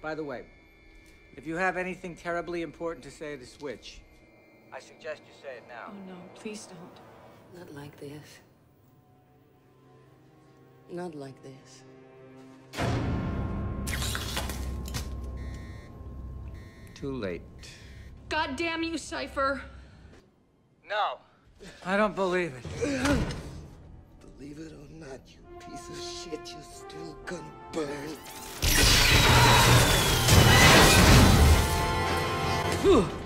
By the way, if you have anything terribly important to say to Switch, I suggest you say it now. Oh no, please don't. Not like this. Not like this. Too late. God damn you, Cypher! No, I don't believe it. Believe it or not, you piece of shit, you're still gonna burn.